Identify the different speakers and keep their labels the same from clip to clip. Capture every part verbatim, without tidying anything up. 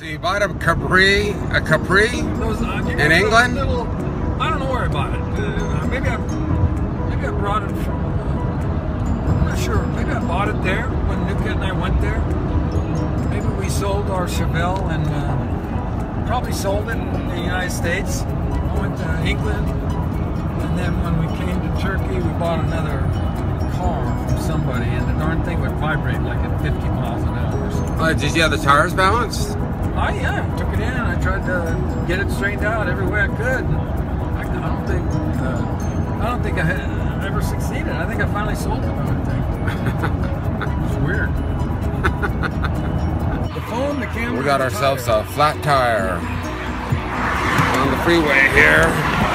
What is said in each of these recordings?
Speaker 1: So you bought a Capri, a Capri
Speaker 2: Those, uh,
Speaker 1: in England?
Speaker 2: Little, I don't know where I bought it. Uh, maybe I, maybe I brought it from. Uh, I'm not sure. Maybe I bought it there when Newkett and I went there. Maybe we sold our Chevelle and uh, probably sold it in the United States. I went to England, and then when we came to Turkey, we bought another car from somebody, and the darn thing would vibrate like at fifty miles an hour or something.
Speaker 1: Uh, did you have the tires balanced?
Speaker 2: I yeah, took it in. I tried to get it straightened out every way I could. I, I don't think uh, I don't think I had ever succeeded. I think I finally sold the darn thing. It's weird. The phone, the camera.
Speaker 1: We got ourselves a flat tire on the freeway here.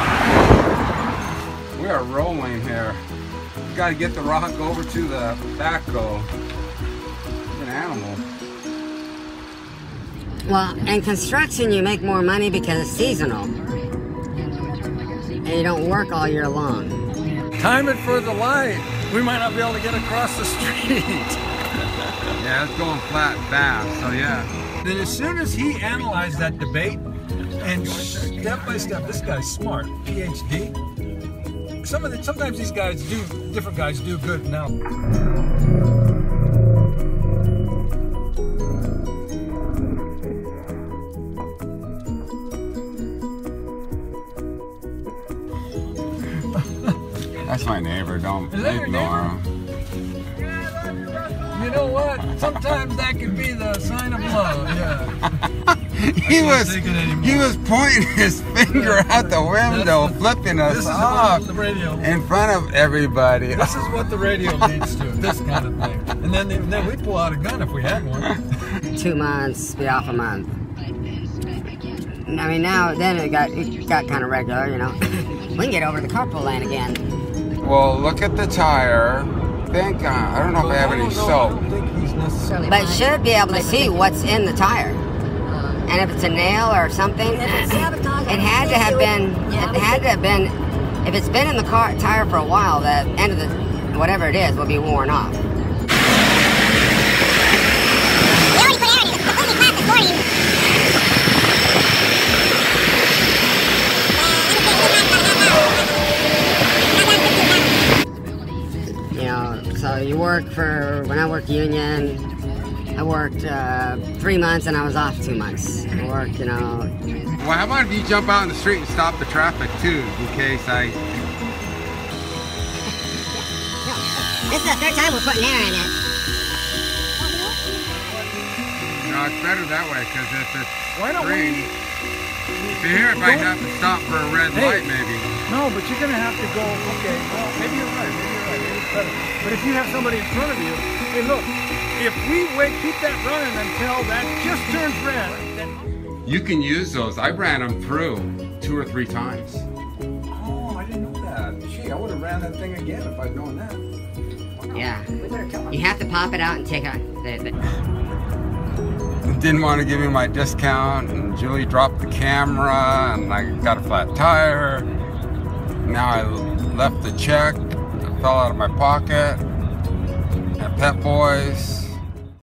Speaker 1: We are rolling here. We got to get the rock over to the backhoe. It's an animal.
Speaker 3: Well, in construction, you make more money because it's seasonal. And you don't work all year long.
Speaker 2: Time it for the light. We might not be able to get across the street.
Speaker 1: Yeah, it's going flat fast, so yeah.
Speaker 2: Then as soon as he analyzed that debate, and step by step, this guy's smart, P H D. Some of the, sometimes these guys do, different guys do good now.
Speaker 1: That's my neighbor, don't
Speaker 2: Is that your
Speaker 1: ignore him.
Speaker 2: You know what? Sometimes that could be the sign of love, yeah.
Speaker 1: he was
Speaker 2: take it anymore.
Speaker 1: he was pointing his finger
Speaker 2: Yeah,
Speaker 1: out the window,
Speaker 2: the,
Speaker 1: flipping us
Speaker 2: this is
Speaker 1: off
Speaker 2: what the radio.
Speaker 1: in front of everybody.
Speaker 2: This is what the radio leads to, this kind of thing. And then, and then we pull out a gun if we had one.
Speaker 3: Two months, be off a month. I mean, now, then it got, it got kind of regular, you know. We can get over to the carpool lane again.
Speaker 1: Well, look at the tire. Thank God. I don't know if I have any
Speaker 2: I
Speaker 1: soap.
Speaker 2: don't think he's necessarily.
Speaker 3: But should be able to see what's in the tire. And if it's a nail or something, it had to have been, it had to have been, if it's been in the car tire for a while, the end of the, whatever it is, will be worn off. You know, so you work for, when I worked union, I worked uh, three months and I was off two months. I worked, you know.
Speaker 1: Well, how about if you jump out in the street and stop the traffic too, in case I...
Speaker 3: This is the third time we're putting air in it.
Speaker 1: No, it's better that way, because if it's
Speaker 2: Why don't
Speaker 1: green,
Speaker 2: we?
Speaker 1: if you're here, if I have to stop for a red
Speaker 2: Hey.
Speaker 1: light, maybe.
Speaker 2: No, but you're gonna have to go. Okay, well, maybe you're right. Maybe you're right. Maybe it's better. But if you have somebody in front of you, hey, look. If we wait, keep that running until that just turns red, then.
Speaker 1: You can use those. I ran them through two or three times.
Speaker 2: Oh, I didn't know that. Gee, I would have ran that thing again if I'd known that.
Speaker 3: Yeah. You have to pop it out and take out the, the
Speaker 1: Didn't want to give me my discount, and Julie dropped the camera, and I got a flat tire. Now I left the check. It fell out of my pocket. At Pep Boys.